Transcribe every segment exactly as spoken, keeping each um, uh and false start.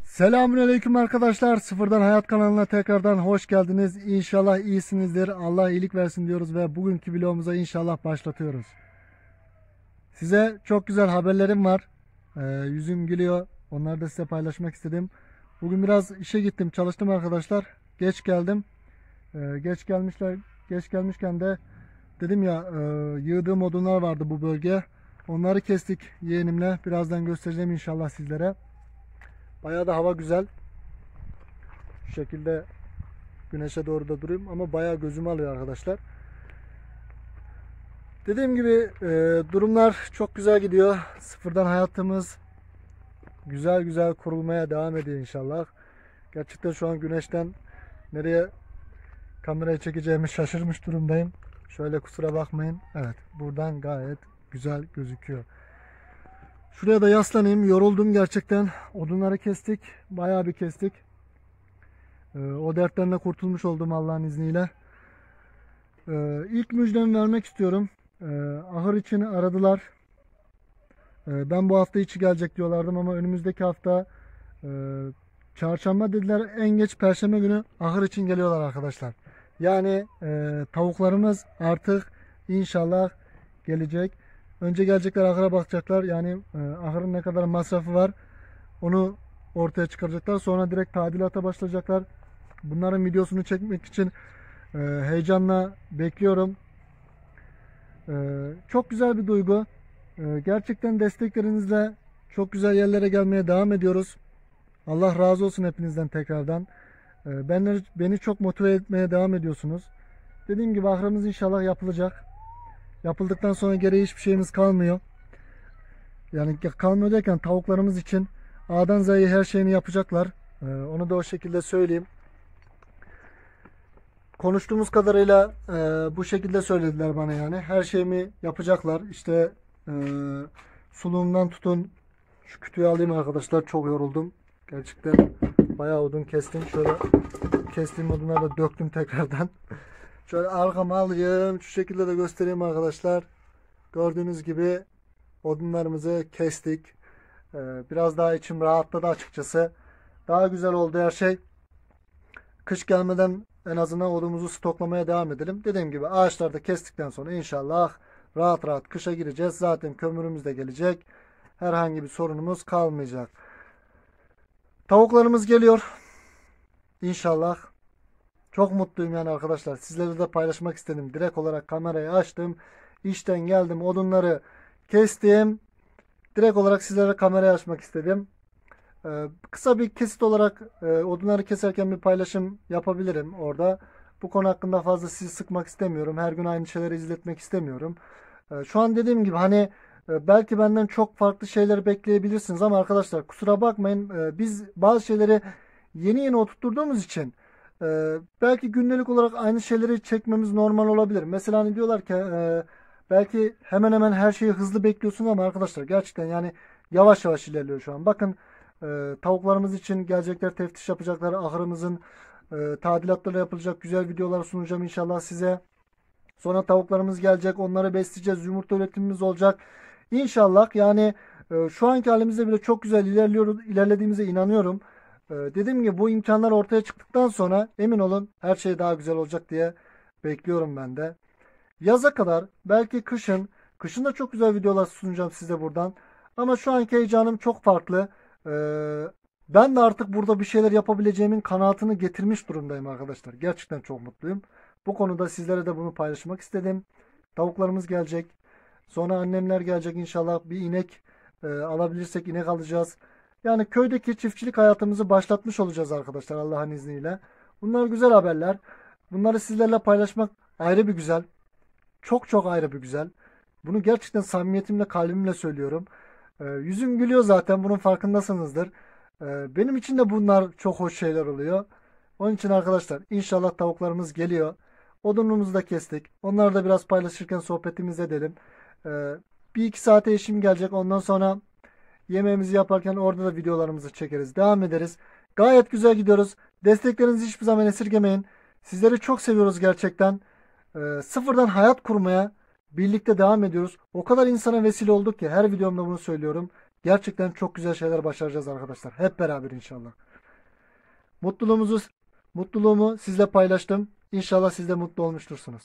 Selamünaleyküm arkadaşlar. Sıfırdan Hayat kanalına tekrardan hoş geldiniz. İnşallah iyisinizdir. Allah iyilik versin diyoruz ve bugünkü vlogumuza inşallah başlatıyoruz. Size çok güzel haberlerim var. Ee, yüzüm gülüyor. Onları da size paylaşmak istedim. Bugün biraz işe gittim, çalıştım arkadaşlar. Geç geldim. Ee, geç gelmişler. Geç gelmişken de dedim ya e, yığdığım odunlar vardı bu bölge. Onları kestik yeğenimle. Birazdan göstereceğim inşallah sizlere. Bayağı da hava güzel. Şu şekilde güneşe doğru da durayım ama bayağı gözümü alıyor arkadaşlar. Dediğim gibi e, durumlar çok güzel gidiyor. Sıfırdan hayatımız güzel güzel kurulmaya devam ediyor inşallah. Gerçekten şu an güneşten nereye kamerayı çekeceğimi şaşırmış durumdayım. Şöyle kusura bakmayın. Evet, buradan gayet güzel gözüküyor. Şuraya da yaslanayım. Yoruldum gerçekten. Odunları kestik. Bayağı bir kestik. Ee, o dertlerine kurtulmuş oldum Allah'ın izniyle. Ee, ilk müjdemi vermek istiyorum. Ee, ahır için aradılar. Ee, ben bu hafta içi gelecek diyorlardım ama önümüzdeki hafta e, çarşamba dediler. En geç perşembe günü ahır için geliyorlar arkadaşlar. Yani e, tavuklarımız artık inşallah gelecek. Önce gelecekler, ahıra bakacaklar. Yani e, ahırın ne kadar masrafı var onu ortaya çıkaracaklar. Sonra direkt tadilata başlayacaklar. Bunların videosunu çekmek için e, heyecanla bekliyorum. E, çok güzel bir duygu. E, gerçekten desteklerinizle çok güzel yerlere gelmeye devam ediyoruz. Allah razı olsun hepinizden tekrardan. E, beni, beni çok motive etmeye devam ediyorsunuz. Dediğim gibi ahırımız inşallah yapılacak. Yapıldıktan sonra geriye hiçbir şeyimiz kalmıyor. Yani kalmıyor derken tavuklarımız için A'dan Z'ye her şeyini yapacaklar. Ee, onu da o şekilde söyleyeyim. Konuştuğumuz kadarıyla e, bu şekilde söylediler bana yani. Her şeyimi yapacaklar. İşte e, suluğundan tutun. Şu kütüğü alayım arkadaşlar. Çok yoruldum. Gerçekten bayağı odun kestim. Şöyle kestiğim odunları da döktüm tekrardan. Şöyle arkama alayım. Şu şekilde de göstereyim arkadaşlar. Gördüğünüz gibi odunlarımızı kestik. Ee, biraz daha içim rahatladı açıkçası. Daha güzel oldu her şey. Kış gelmeden en azından odumuzu stoklamaya devam edelim. Dediğim gibi ağaçları da kestikten sonra inşallah rahat rahat kışa gireceğiz. Zaten kömürümüz de gelecek. Herhangi bir sorunumuz kalmayacak. Tavuklarımız geliyor. İnşallah. Çok mutluyum yani arkadaşlar. Sizlerle de paylaşmak istedim. Direkt olarak kamerayı açtım. İşten geldim. Odunları kestim. Direkt olarak sizlere kamerayı açmak istedim. Ee, kısa bir kesit olarak e, odunları keserken bir paylaşım yapabilirim orada. Bu konu hakkında fazla sizi sıkmak istemiyorum. Her gün aynı şeyleri izletmek istemiyorum. Ee, şu an dediğim gibi hani e, belki benden çok farklı şeyler bekleyebilirsiniz ama arkadaşlar kusura bakmayın. E, biz bazı şeyleri yeni yeni oturtturduğumuz için e, belki günlük olarak aynı şeyleri çekmemiz normal olabilir. Mesela hani diyorlar ki e, belki hemen hemen her şeyi hızlı bekliyorsun ama arkadaşlar gerçekten yani yavaş yavaş ilerliyor şu an. Bakın e, tavuklarımız için gelecekler, teftiş yapacaklar. Ahırımızın e, tadilatları yapılacak. Güzel videolar sunacağım inşallah size. Sonra tavuklarımız gelecek. Onları besleyeceğiz. Yumurta üretimimiz olacak. İnşallah yani e, şu anki halimizde bile çok güzel ilerliyoruz, ilerlediğimize inanıyorum. E, dediğim gibi bu imkanlar ortaya çıktıktan sonra emin olun her şey daha güzel olacak diye bekliyorum ben de. Yaza kadar belki kışın, kışın da çok güzel videolar sunacağım size buradan. Ama şu anki heyecanım çok farklı. Ee, ben de artık burada bir şeyler yapabileceğimin kanaatini getirmiş durumdayım arkadaşlar. Gerçekten çok mutluyum. Bu konuda sizlere de bunu paylaşmak istedim. Tavuklarımız gelecek. Sonra annemler gelecek inşallah. Bir inek e, alabilirsek inek alacağız. Yani köydeki çiftçilik hayatımızı başlatmış olacağız arkadaşlar Allah'ın izniyle. Bunlar güzel haberler. Bunları sizlerle paylaşmak ayrı bir güzel. Çok çok ayrı bir güzel. Bunu gerçekten samimiyetimle, kalbimle söylüyorum. Ee, yüzüm gülüyor zaten. Bunun farkındasınızdır. Ee, benim için de bunlar çok hoş şeyler oluyor. Onun için arkadaşlar inşallah tavuklarımız geliyor. Odunumuzu da kestik. Onları da biraz paylaşırken sohbetimizi edelim. Ee, bir iki saate eşim gelecek. Ondan sonra yemeğimizi yaparken orada da videolarımızı çekeriz. Devam ederiz. Gayet güzel gidiyoruz. Desteklerinizi hiçbir zaman esirgemeyin. Sizleri çok seviyoruz gerçekten. Ee, sıfırdan hayat kurmaya birlikte devam ediyoruz. O kadar insana vesile olduk ki her videomda bunu söylüyorum. Gerçekten çok güzel şeyler başaracağız arkadaşlar. Hep beraber inşallah. Mutluluğumuzu, mutluluğumu sizle paylaştım. İnşallah siz de mutlu olmuştursunuz.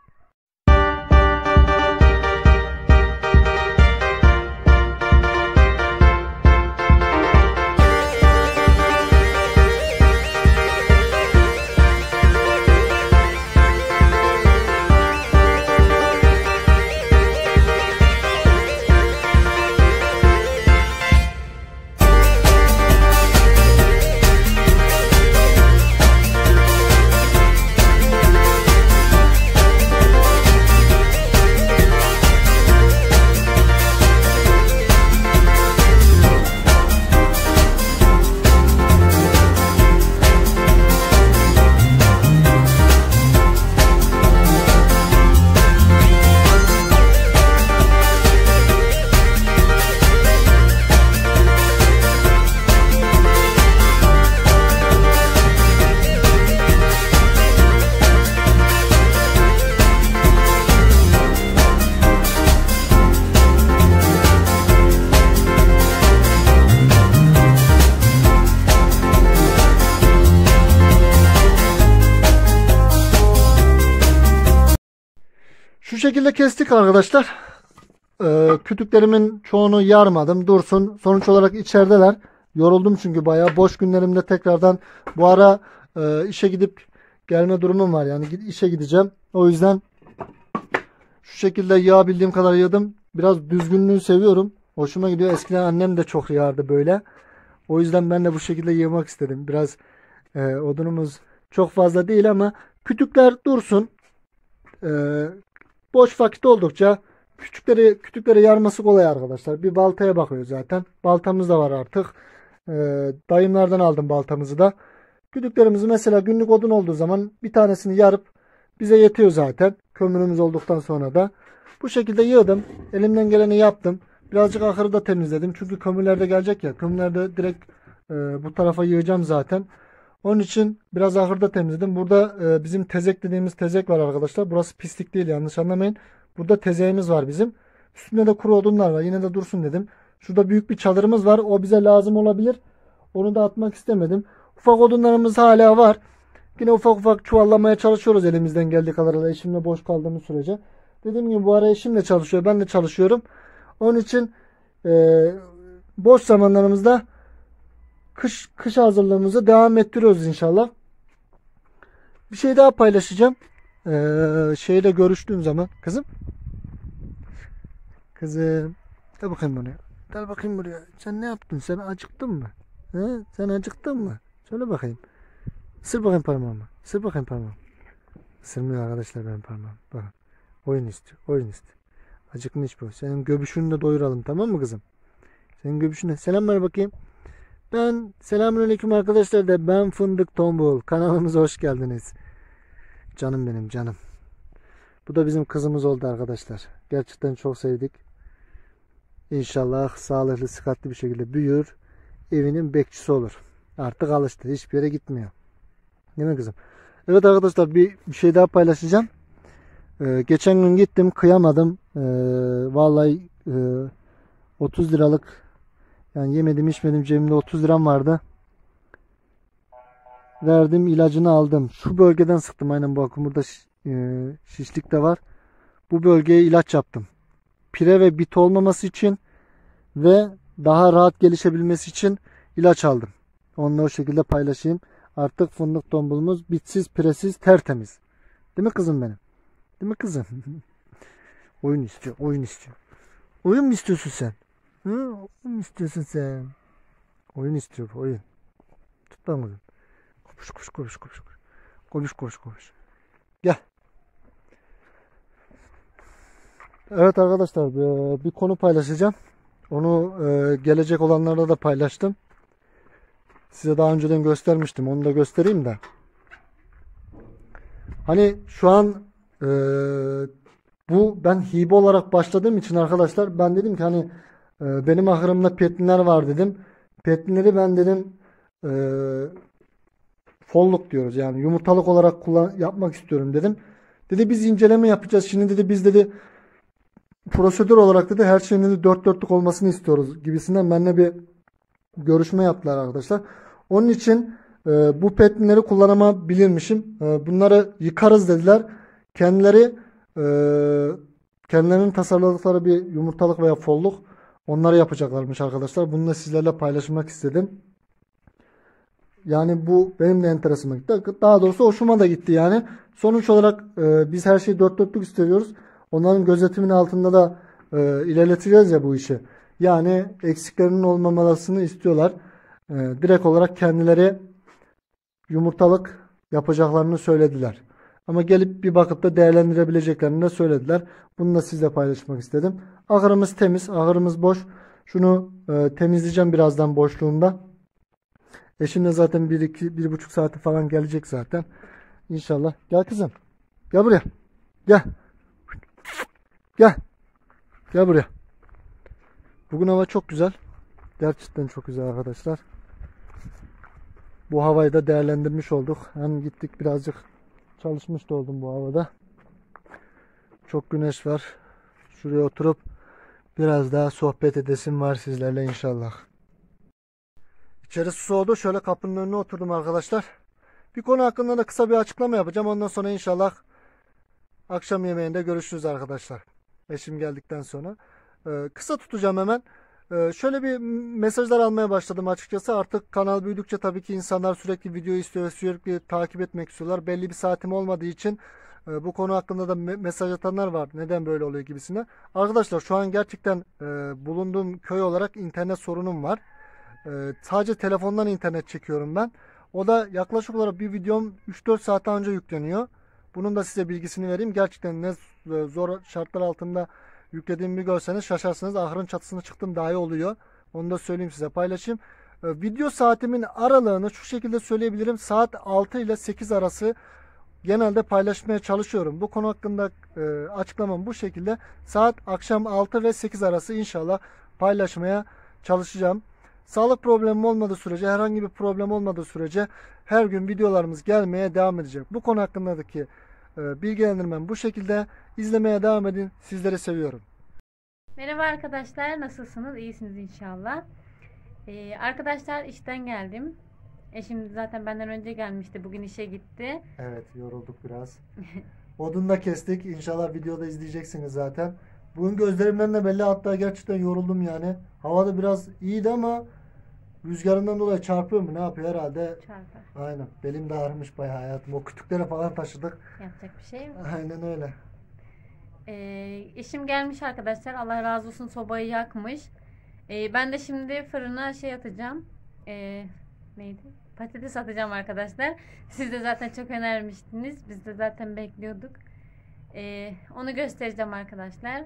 Şu şekilde kestik arkadaşlar. Ee, kütüklerimin çoğunu yarmadım. Dursun. Sonuç olarak içerideler. Yoruldum çünkü bayağı. Boş günlerimde tekrardan bu ara e, işe gidip gelme durumum var. Yani işe gideceğim. O yüzden şu şekilde yağabildiğim kadar yağdım. Biraz düzgünlüğü seviyorum. Hoşuma gidiyor. Eskiden annem de çok yağardı böyle. O yüzden ben de bu şekilde yığmak istedim. Biraz e, odunumuz çok fazla değil ama kütükler dursun. E, boş vakit oldukça küçükleri kütükleri yarması kolay arkadaşlar. Bir baltaya bakıyor zaten. Baltamız da var artık. E, dayımlardan aldım baltamızı da. Kütüklerimizi mesela günlük odun olduğu zaman bir tanesini yarıp bize yetiyor zaten. Kömürümüz olduktan sonra da. Bu şekilde yığdım. Elimden geleni yaptım. Birazcık ahırı da temizledim. Çünkü kömürler de gelecek ya. Kömürlerde direkt e, bu tarafa yığacağım zaten. Onun için biraz ahırda temizledim. Burada e, bizim tezek dediğimiz tezek var arkadaşlar. Burası pislik değil, yanlış anlamayın. Burada tezeğimiz var bizim. Üstünde de kuru odunlar var. Yine de dursun dedim. Şurada büyük bir çadırımız var. O bize lazım olabilir. Onu da atmak istemedim. Ufak odunlarımız hala var. Yine ufak ufak çuvallamaya çalışıyoruz elimizden geldiği kadarıyla. Eşimle boş kaldığımız sürece. Dediğim gibi bu ara eşim de çalışıyor. Ben de çalışıyorum. Onun için e, boş zamanlarımızda kış kış hazırlığımızı devam ettiriyoruz inşallah. Bir şey daha paylaşacağım. Ee, şeyle görüştüğüm zaman. Kızım. Kızım. Gel bakayım buraya. Gel bakayım buraya. Sen ne yaptın? Sen acıktın mı? He? Sen acıktın mı? Söyle bakayım. Isır bakayım parmağımı. Isır bakayım parmağımı. Isırmıyor arkadaşlar benim parmağım. Bakın. Oyun istiyor. Oyun istiyor. Acıkmış bu. Senin göbüşünü de doyuralım, tamam mı kızım? Senin göbüşüne. Selam ver bakayım. Ben selamünaleyküm arkadaşlar da ben Fındık Tombul. Kanalımıza hoş geldiniz. Canım benim canım. Bu da bizim kızımız oldu arkadaşlar. Gerçekten çok sevdik. İnşallah sağlıklı, sıhhatli bir şekilde büyür. Evinin bekçisi olur. Artık alıştı. Hiçbir yere gitmiyor. Değil mi kızım? Evet arkadaşlar, bir, bir şey daha paylaşacağım. Ee, geçen gün gittim, kıyamadım. Ee, vallahi e, otuz liralık, yani yemedim içmedim, cebimde otuz liram vardı. Verdim, ilacını aldım. Şu bölgeden sıktım, aynen bakın burada e, şişlik de var. Bu bölgeye ilaç yaptım. Pire ve bit olmaması için ve daha rahat gelişebilmesi için ilaç aldım. Onunla o şekilde paylaşayım. Artık fındık tombulumuz bitsiz, piresiz, tertemiz. Değil mi kızım benim? Değil mi kızım? Oyun istiyor, oyun istiyor. Oyun mu istiyorsun sen? Hı? Oyun mu istiyorsun sen? Oyun istiyor, oyun. Tut lan kızım. Kopuş, kopuş, kopuş, kopuş. Kopuş, kopuş, kopuş. Gel. Evet arkadaşlar, bir konu paylaşacağım. Onu gelecek olanlarla da paylaştım. Size daha önceden göstermiştim. Onu da göstereyim de. Hani şu an e, bu ben hibe olarak başladığım için arkadaşlar, ben dedim ki hani e, benim ahırımda petlinler var dedim. Petlinleri ben dedim e, folluk diyoruz, yani yumurtalık olarak kullan yapmak istiyorum dedim. Dedi biz inceleme yapacağız. Şimdi dedi biz dedi prosedür olarak dedi her şeyin dedi dört dörtlük olmasını istiyoruz gibisinden benimle bir görüşme yaptılar arkadaşlar. Onun için e, bu petleri kullanamabilirmişim. E, bunları yıkarız dediler. Kendileri e, kendilerinin tasarladıkları bir yumurtalık veya folluk onları yapacaklarmış arkadaşlar. Bunu da sizlerle paylaşmak istedim. Yani bu benim de enteresanıma gitti. Daha doğrusu hoşuma da gitti yani. Sonuç olarak e, biz her şeyi dört dörtlük istiyoruz. Onların gözetimin altında da e, ilerleteceğiz ya bu işi. Yani eksiklerinin olmamasını istiyorlar. E, direkt olarak kendileri yumurtalık yapacaklarını söylediler. Ama gelip bir bakıp da değerlendirebileceklerini de söylediler. Bunu da sizle paylaşmak istedim. Ahırımız temiz, ahırımız boş. Şunu e, temizleyeceğim birazdan boşluğunda. Eşim de zaten bir iki bir buçuk saati falan gelecek zaten. İnşallah. Gel kızım. Gel buraya. Gel. Gel. Gel buraya. Bugün hava çok güzel. Gerçekten çok güzel arkadaşlar. Bu havayı da değerlendirmiş olduk. Hem gittik birazcık çalışmış da oldum bu havada. Çok güneş var. Şuraya oturup biraz daha sohbet edesim var sizlerle inşallah. İçerisi soğudu. Şöyle kapının önüne oturdum arkadaşlar. Bir konu hakkında da kısa bir açıklama yapacağım. Ondan sonra inşallah akşam yemeğinde görüşürüz arkadaşlar. Eşim geldikten sonra. Ee, kısa tutacağım hemen. Ee, şöyle bir mesajlar almaya başladım açıkçası. Artık kanal büyüdükçe tabii ki insanlar sürekli video istiyor ve sürekli takip etmek istiyorlar. Belli bir saatim olmadığı için e, bu konu hakkında da me mesaj atanlar var. Neden böyle oluyor gibisine. Arkadaşlar şu an gerçekten e, bulunduğum köy olarak internet sorunum var. E, sadece telefondan internet çekiyorum ben. O da yaklaşık olarak bir videom üç dört saat önce yükleniyor. Bunun da size bilgisini vereyim. Gerçekten ne zor şartlar altında yüklediğimi bir görseniz şaşarsınız. Ahırın çatısına çıktım dahi oluyor. Onu da söyleyeyim size paylaşayım. Ee, video saatimin aralığını şu şekilde söyleyebilirim. Saat altı ile sekiz arası genelde paylaşmaya çalışıyorum. Bu konu hakkında e, açıklamam bu şekilde. Saat akşam altı ve sekiz arası inşallah paylaşmaya çalışacağım. Sağlık problemim olmadığı sürece, herhangi bir problem olmadığı sürece her gün videolarımız gelmeye devam edecek. Bu konu hakkındaki e, bilgilendirmem bu şekilde. İzlemeye devam edin. Sizleri seviyorum. Merhaba arkadaşlar. Nasılsınız? İyisiniz inşallah. Ee, arkadaşlar işten geldim. Eşim zaten benden önce gelmişti. Bugün işe gitti. Evet, yorulduk biraz. Odunu da kestik. İnşallah videoda izleyeceksiniz zaten. Bugün gözlerimden de belli, hatta gerçekten yoruldum yani. Hava da biraz iyiydi ama rüzgarından dolayı çarpıyor mu ne yapıyor herhalde. Çarpar. Aynen. Belim de ağrımış bayağı hayatım. O kütüklere falan taşıdık. Yapacak bir şey yok. Aynen öyle. Ee, eşim gelmiş arkadaşlar. Allah razı olsun, sobayı yakmış. Ee, ben de şimdi fırına şey atacağım. Ee, neydi? Patates atacağım arkadaşlar. Siz de zaten çok önermiştiniz. Biz de zaten bekliyorduk. Ee, onu göstereceğim arkadaşlar.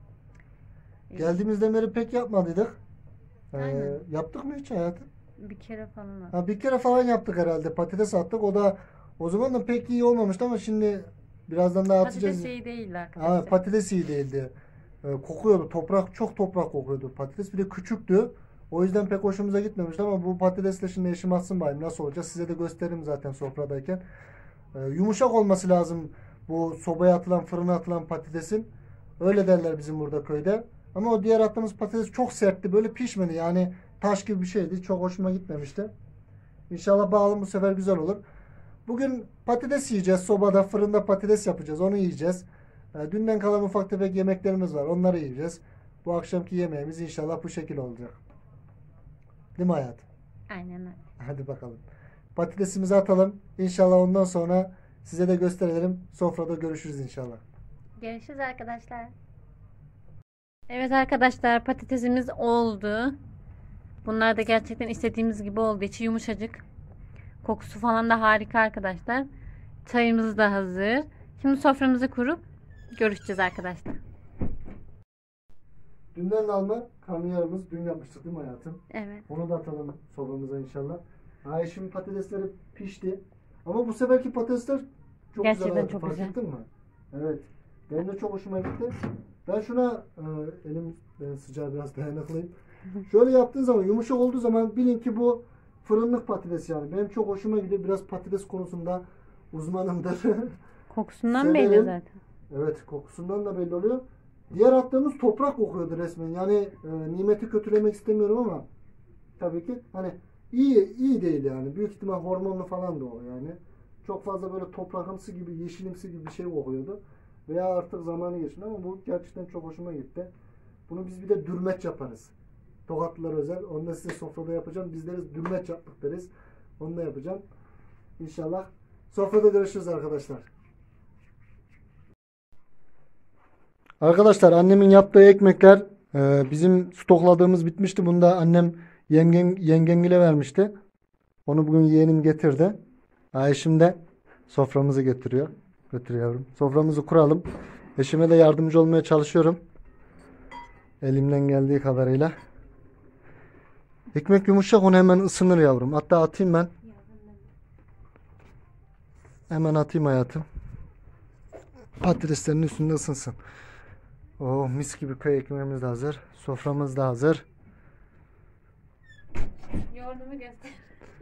Ee, Geldiğimizden beri pek yapmadıydık. Ee, Aynen. yaptık mı hiç hayatım? Bir kere falan at. Ha, bir kere falan yaptık herhalde. Patates attık. O da o zaman da pek iyi olmamıştı ama şimdi birazdan daha atacağız. Patates iyi değil Ha, arkadaşlar. patates iyi değildi. Ee, kokuyordu. Toprak, çok toprak kokuyordu patates. Bir de küçüktü. O yüzden pek hoşumuza gitmemişti ama bu patatesle şimdi eşim atsın bayım nasıl olacak. Size de gösteririm zaten sofradayken. Ee, yumuşak olması lazım bu sobaya atılan, fırına atılan patatesin. Öyle derler bizim burada köyde. Ama o diğer attığımız patates çok sertti. Böyle pişmedi. Yani taş gibi bir şeydi. Çok hoşuma gitmemişti. İnşallah bağlı bu sefer güzel olur. Bugün patates yiyeceğiz. Sobada, fırında patates yapacağız. Onu yiyeceğiz. E, dünden kalan ufak tefek yemeklerimiz var. Onları yiyeceğiz. Bu akşamki yemeğimiz inşallah bu şekil olacak. Değil mi hayat? Aynen öyle. Hadi bakalım. Patatesimizi atalım. İnşallah ondan sonra size de gösterelim. Sofrada görüşürüz inşallah. Görüşürüz arkadaşlar. Evet arkadaşlar, patatesimiz oldu. Bunlar da gerçekten istediğimiz gibi oldu. İçi yumuşacık. Kokusu falan da harika arkadaşlar. Çayımız da hazır. Şimdi soframızı kurup görüşeceğiz arkadaşlar. Dünden alma karnıyarımız dün yapmıştık değil mi hayatım? Evet. Onu da atalım sobamıza inşallah. Ha, şimdi patatesleri pişti. Ama bu seferki patatesler çok Gerçekten güzel. çok Fark güzel. ettin mi? Evet. Benim de çok hoşuma gitti. Ben şuna e, elim ben sıcağı biraz dayanıklıyım. Şöyle yaptığın zaman, yumuşak olduğu zaman bilin ki bu fırınlık patates yani. Benim çok hoşuma gidiyor. Biraz patates konusunda uzmanımdır. Kokusundan Severim. belli zaten. Evet, kokusundan da belli oluyor. Diğer attığımız toprak kokuyordu resmen. Yani e, nimeti kötülemek istemiyorum ama tabii ki hani iyi iyi değil yani. Büyük ihtimal hormonlu falan da o yani. Çok fazla böyle toprakımsı gibi, yeşilimsi gibi bir şey kokuyordu. Veya artık zamanı geçti ama bu gerçekten çok hoşuma gitti. Bunu biz bir de dürmeç yaparız. Tokatlılar özel. Onu da size sofrada yapacağım. Biz deriz dürmeç yaptık deriz. Onu da yapacağım. İnşallah. Sofrada görüşürüz arkadaşlar. Arkadaşlar annemin yaptığı ekmekler e, bizim stokladığımız bitmişti. Bunu da annem yengen, yengengile vermişti. Onu bugün yeğenim getirdi. Eşim de soframızı getiriyor. Götür yavrum. Soframızı kuralım. Eşime de yardımcı olmaya çalışıyorum. Elimden geldiği kadarıyla. Ekmek yumuşak, onu hemen ısınır yavrum. Hatta atayım ben. Hemen atayım hayatım. Patateslerin üstünde ısınsın. Oh, mis gibi köy ekmeğimiz de hazır. Soframız da hazır. Yoğurdumu göster.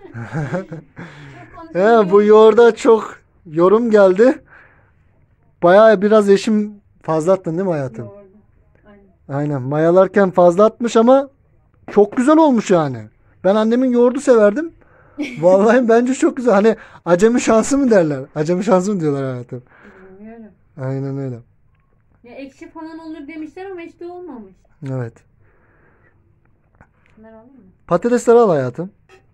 He, bu yoğurda çok yorum geldi. Bayağı biraz eşim fazla attın değil mi hayatım? Yoğurdu. Aynen. Aynen. Mayalarken fazla atmış ama çok güzel olmuş yani. Ben annemin yoğurdu severdim. Vallahi bence çok güzel. Hani acemi şansı mı derler? Acemi şansı mı diyorlar hayatım? Bilmiyorum. Aynen öyle. Ya ekşi falan olur demişler ama işte olmamış. Evet. Bunlar olur mu? Patatesleri al hayatım.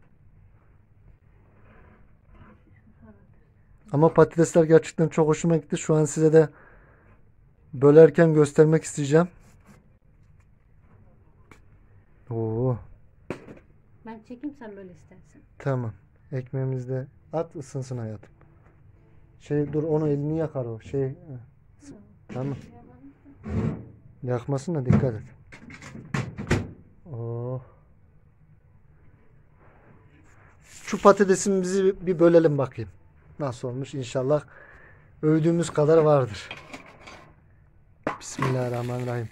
Ama patatesler gerçekten çok hoşuma gitti. Şu an size de bölerken göstermek isteyeceğim. Oo, Ben çekeyim, sen böyle istersen. tamam. Ekmeğimizi de at, ısınsın hayatım. Şey dur, onu elini yakar o. Şey tamam. Yakmasın da dikkat et. Oh. Şu patatesimizi bir bir bölelim bakayım. Nasıl olmuş? İnşallah övdüğümüz kadar vardır. Bismillahirrahmanirrahim.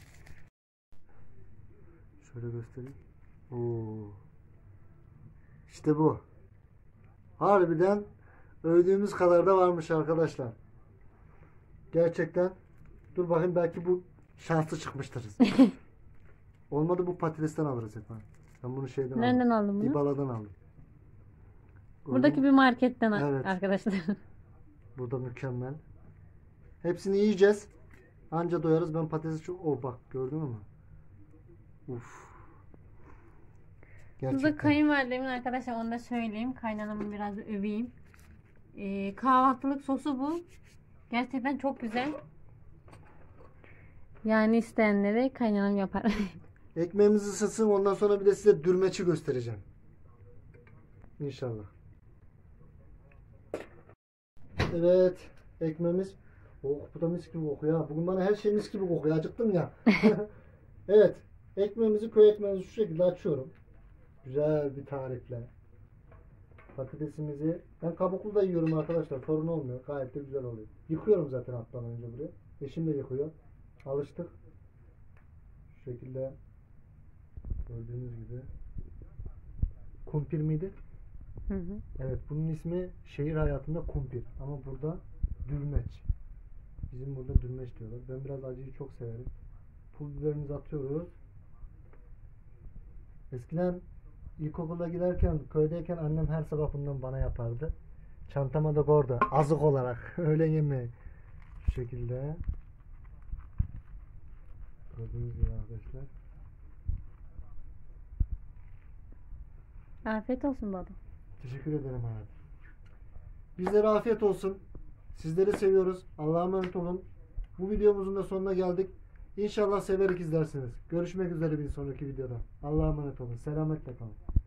Şöyle göstereyim. Oo. İşte bu. Harbiden övdüğümüz kadar da varmış arkadaşlar. Gerçekten. Dur bakayım, belki bu şanslı çıkmıştır. Olmadı bu patatesten alırız hep. Ben bunu şeyden Nereden aldım. aldın bunu? İbala'dan aldım. Buradaki bir marketten Evet. arkadaşlar. Burada mükemmel. Hepsini yiyeceğiz. Anca doyarız. Ben patatesi çok... Oh bak, gördün mü? Uf. Burada Gerçekten. kayınvalidemin arkadaşlar, onu da söyleyeyim. Kaynanamı biraz da öveyim. Ee, kahvaltılık sosu bu. Gerçekten çok güzel. Yani isteyenlere kaynanam yapar. Ekmeğimizi ısıtsın, ondan sonra bir de size dürmeci göstereceğim. İnşallah. Evet. Ekmeğimiz. Oh, bu da mis gibi kokuyor ha. Bugün bana her şey mis gibi kokuyor. Acıktım ya. Evet. Ekmeğimizi, köy ekmeğimizi şu şekilde açıyorum. Güzel bir tarifle. Patatesimizi. Ben kabuklu da yiyorum arkadaşlar. Sorun olmuyor. Gayet de güzel oluyor. Yıkıyorum zaten attan önce buraya. Eşim de yıkıyor. Alıştık. Şu şekilde gördüğünüz gibi. Kumpir miydi? Hı hı. Evet, bunun ismi şehir hayatında kumpir. Ama burada dürmeç. Bizim burada dürmeç diyorlar. Ben biraz acıyı çok severim. Pul biberimizi atıyoruz. Eskiden ilkokula giderken, köydeyken annem her sabah bundan bana yapardı. Çantama da koydu. Azık olarak. Öğle yemeği. Şu şekilde. Gördüğünüz gibi arkadaşlar. Afiyet olsun baba. Teşekkür ederim hayatım. Bizlere afiyet olsun. Sizleri seviyoruz. Allah'a emanet olun. Bu videomuzun da sonuna geldik. İnşallah severek izlersiniz. Görüşmek üzere bir sonraki videoda. Allah'a emanet olun. Selametle kalın.